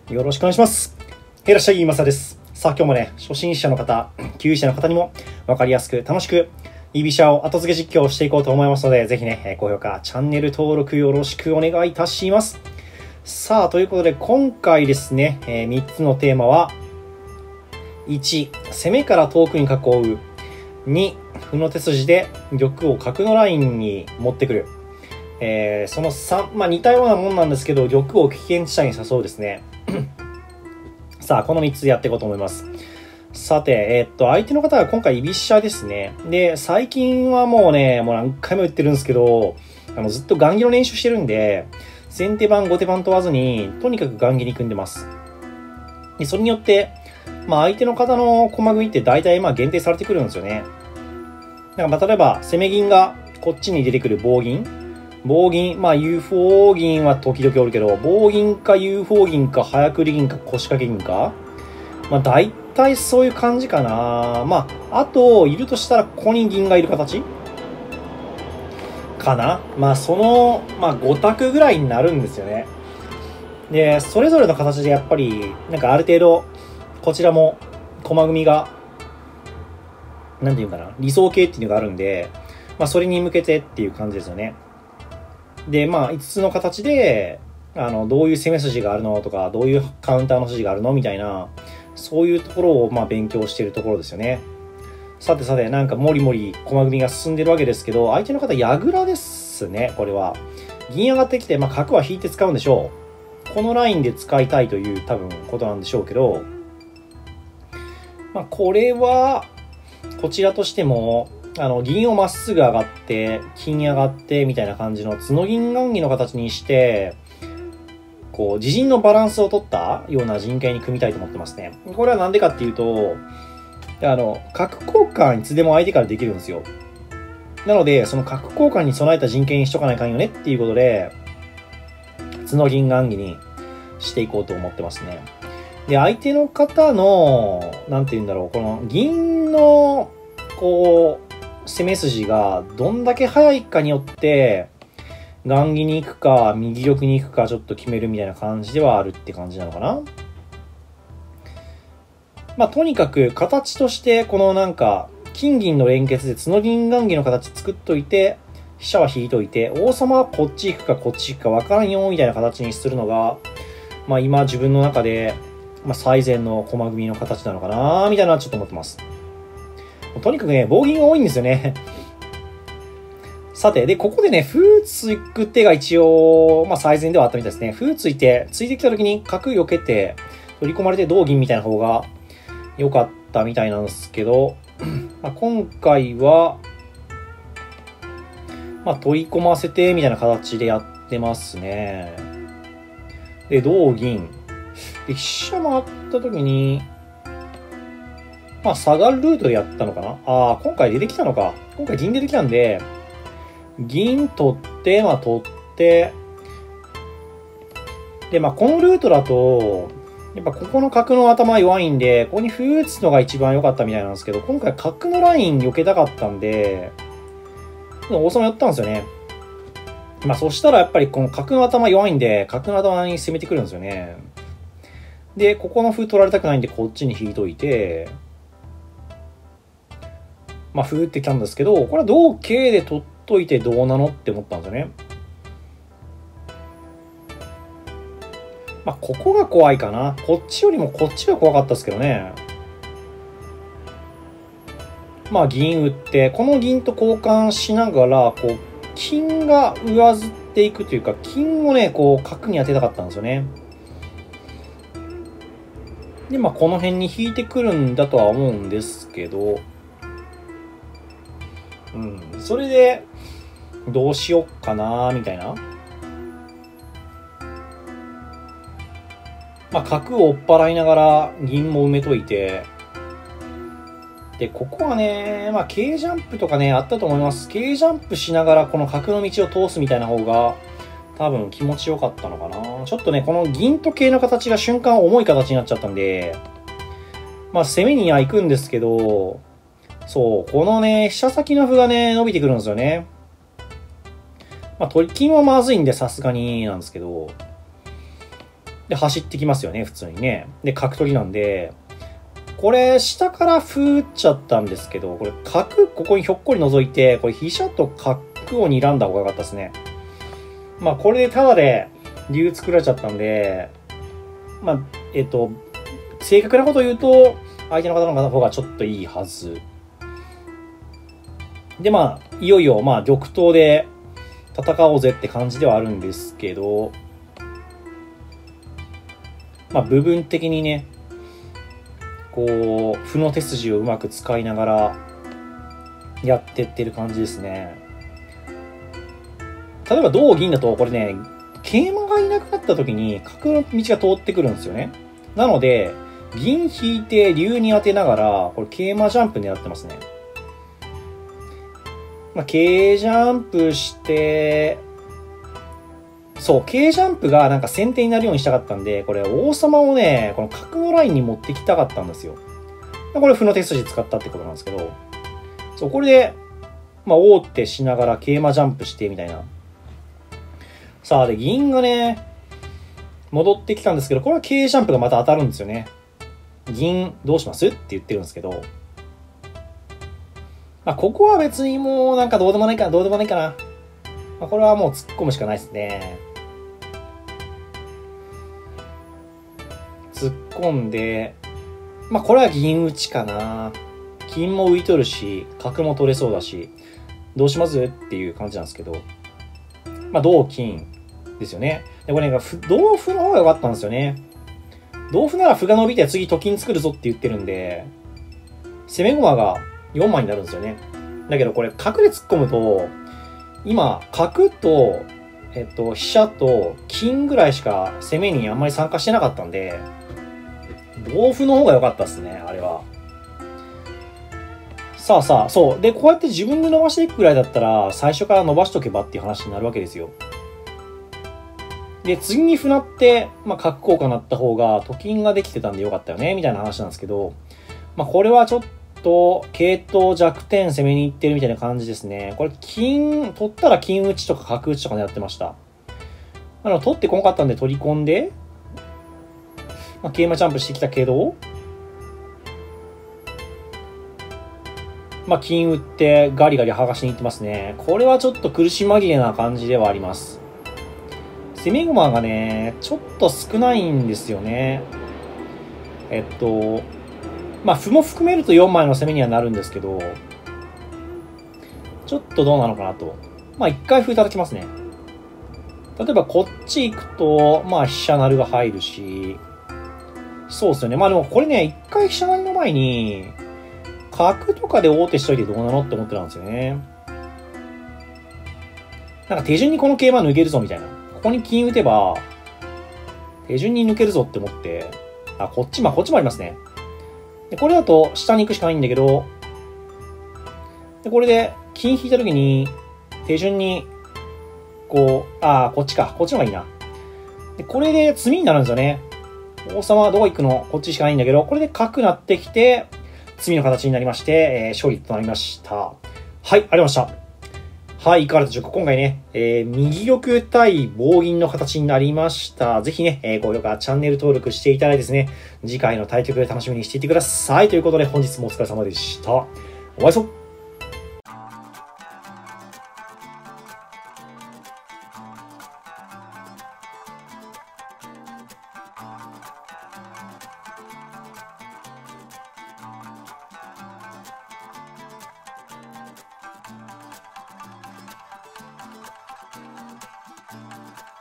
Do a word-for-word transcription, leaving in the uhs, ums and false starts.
よろしくお願いします。へいらっしゃい、まさです。さあ今日もね、初心者の方、級者の方にも分かりやすく楽しく、居飛車を後付け実況をしていこうと思いますので、ぜひね、高評価、チャンネル登録よろしくお願いいたします。さあ、ということで今回ですね、えー、みっつのテーマは、いち、攻めから遠くに囲う。に、歩の手筋で玉を角のラインに持ってくる。えー、そのさん、まあ似たようなもんなんですけど、玉を危険地帯に誘うですね。さあ、このみっつやっていこうと思います。さて、えー、っと、相手の方が今回居飛車ですね。で、最近はもうね、もう何回も言ってるんですけど、あの、ずっと雁木の練習してるんで、先手番、後手番問わずに、とにかく雁木に組んでます。で、それによって、まあ相手の方の駒組みって大体まあ限定されてくるんですよね。だからまあ例えば、攻め銀がこっちに出てくる棒銀。棒銀、まあ ユーフォー 銀は時々おるけど、棒銀か ユーフォー 銀か早繰り銀か腰掛け銀か。まあ大体そういう感じかな。まあ、あと、いるとしたらここに銀がいる形かな。まあその、まあご択ぐらいになるんですよね。で、それぞれの形でやっぱり、なんかある程度、こちらも駒組みが、なんていうかな、理想形っていうのがあるんで、まあそれに向けてっていう感じですよね。で、まあいつつの形で、あの、どういう攻め筋があるのとか、どういうカウンターの筋があるのみたいな、そういうところをまあ勉強しているところですよね。さてさて、なんかもりもり駒組みが進んでるわけですけど、相手の方、矢倉ですね、これは。銀上がってきて、まあ角は引いて使うんでしょう。このラインで使いたいという多分ことなんでしょうけど、まあこれは、こちらとしても、あの、銀をまっすぐ上がって、金上がって、みたいな感じの角銀雁木の形にして、こう、自陣のバランスを取ったような陣形に組みたいと思ってますね。これはなんでかっていうと、あの、角交換いつでも相手からできるんですよ。なので、その角交換に備えた陣形にしとかないかんよねっていうことで、角銀雁木にしていこうと思ってますね。で、相手の方の、なんて言うんだろう、この銀の、こう、攻め筋がどんだけ速いかによって、雁木に行くか、右玉に行くか、ちょっと決めるみたいな感じではあるって感じなのかな。まあ、とにかく形として、このなんか、金銀の連結で角銀雁木の形作っといて、飛車は引いといて、王様はこっち行くかこっち行くか分からんよ、みたいな形にするのが、まあ今自分の中で、まあ最善の駒組みの形なのかな、みたいなちょっと思ってます。とにかくね、棒銀が多いんですよね。さて、で、ここでね、歩つく手が一応、まあ最善ではあったみたいですね。歩ついて、ついてきた時に角避けて、取り込まれて同銀みたいな方が良かったみたいなんですけど、まあ今回は、まあ取り込ませて、みたいな形でやってますね。で、同銀。で、飛車回った時に、まあ、下がるルートでやったのかな。ああ、今回出てきたのか。今回銀出てきたんで、銀取って、まあ取って、で、まあこのルートだと、やっぱここの角の頭弱いんで、ここに歩打つのが一番良かったみたいなんですけど、今回角のライン避けたかったんで、王様やったんですよね。まあそしたらやっぱりこの角の頭弱いんで、角の頭に攻めてくるんですよね。で、ここの歩取られたくないんで、こっちに引いといて、まあ、歩ってきたんですけど、これは同桂で取っといてどうなのって思ったんですよね。まあ、ここが怖いかな。こっちよりもこっちが怖かったですけどね。まあ、銀打って、この銀と交換しながら、こう、金が上ずっていくというか、金をね、こう、角に当てたかったんですよね。で、まあ、この辺に引いてくるんだとは思うんですけど、うん。それで、どうしよっかなみたいな。まあ、角を追っ払いながら、銀も埋めといて、で、ここはね、まあ、K ジャンプとかね、あったと思います。K ジャンプしながら、この角の道を通すみたいな方が、多分気持ちよかったのかな。ちょっとね、この銀と桂の形が瞬間重い形になっちゃったんで、まあ、攻めには行くんですけど、そう、このね、飛車先の歩がね、伸びてくるんですよね。まあ、取り金はまずいんで、さすがになんですけど。 で、走ってきますよね、普通にね。で、角取りなんで、これ、下から歩打っちゃったんですけど、これ、角、ここにひょっこり覗いて、これ、飛車と角を睨んだ方が良かったですね。まあ、これでタダで竜作られちゃったんで、まあ、えっと、正確なことを言うと、相手の方の方がちょっといいはず。で、まあ、いよいよ、まあ、玉頭で戦おうぜって感じではあるんですけど、まあ、部分的にね、こう、歩の手筋をうまく使いながらやってってる感じですね。例えば同銀だと、これね、桂馬がいなくなった時に角の道が通ってくるんですよね。なので、銀引いて竜に当てながら、これ桂馬ジャンプ狙ってますね。まあ、桂ジャンプして、そう、桂ジャンプがなんか先手になるようにしたかったんで、これ王様をね、この角のラインに持ってきたかったんですよ。これ歩の手筋使ったってことなんですけど、そう、これで、まあ、王手しながら桂馬ジャンプしてみたいな。さあ、で、銀がね、戻ってきたんですけど、これは桂ジャンプがまた当たるんですよね。銀、どうしますって言ってるんですけど、まあ、ここは別にもうなんかどうでもないかな、どうでもないかな。まあ、これはもう突っ込むしかないですね。突っ込んで、まあこれは銀打ちかな。金も浮いとるし、角も取れそうだし、どうしますっていう感じなんですけど。まあ同金ですよね。で、これね、同歩の方が良かったんですよね。同歩なら歩が伸びて次と金作るぞって言ってるんで、攻め駒がよんまいになるんですよね。だけどこれ角で突っ込むと、今、角と、えっと、飛車と金ぐらいしか攻めにあんまり参加してなかったんで、同歩の方が良かったっすね、あれは。さあさあ、そう。で、こうやって自分で伸ばしていくくらいだったら、最初から伸ばしとけばっていう話になるわけですよ。で、次に歩成って、まあ、角交換なった方が、と金ができてたんでよかったよね、みたいな話なんですけど、まあ、これはちょっと、桂頭弱点攻めに行ってるみたいな感じですね。これ、金、取ったら金打ちとか角打ちとか狙ってました。あの、取ってこなかったんで取り込んで、まあ、桂馬ジャンプしてきたけど、まあ、金打ってガリガリ剥がしに行ってますね。これはちょっと苦し紛れな感じではあります。攻め駒がね、ちょっと少ないんですよね。えっと、まあ、歩も含めるとよんまいの攻めにはなるんですけど、ちょっとどうなのかなと。まあ、一回歩叩きますね。例えばこっち行くと、まあ、飛車成が入るし、そうですよね。まあでもこれね、一回飛車成の前に、角とかで王手しといてどうなのって思ってたんですよね。なんか手順にこの桂馬抜けるぞみたいな。ここに金打てば、手順に抜けるぞって思って、あ、こっち、まあこっちもありますね。で、これだと下に行くしかないんだけど、で、これで金引いた時に、手順に、こう、ああ、こっちか。こっちの方がいいな。で、これで詰みになるんですよね。王様はどこ行くの？こっちしかないんだけど、これで角なってきて、詰みの形になりまして、えー、勝利となりました。はい、ありがとうございました。はい、いかがでしょうか。今回ね、えー、右玉対棒銀の形になりました。ぜひね、えー、高評価、チャンネル登録していただいてですね、次回の対局で楽しみにしていてください。ということで、本日もお疲れ様でした。お会いしましょう。